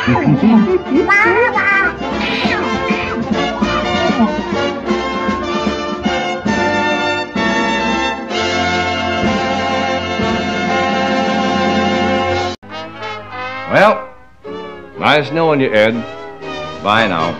Well, nice knowing you, Ed. Bye now.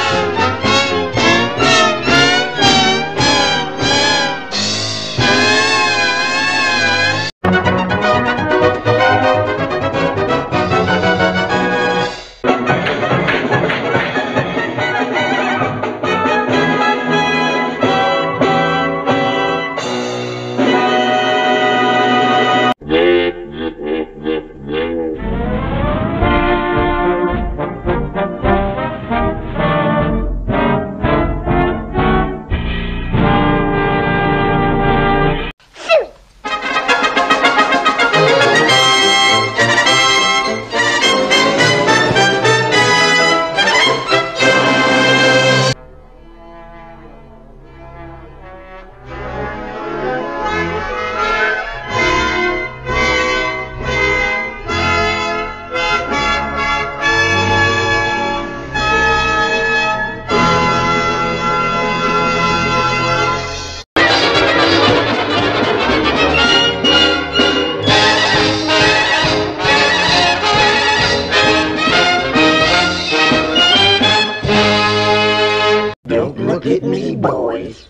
Don't look at me, boys.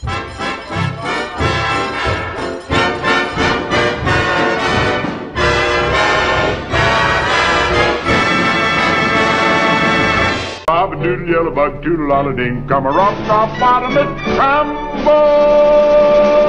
Bob a doodle yellow bug toodle all a ding, come a rock off bottom it tremble.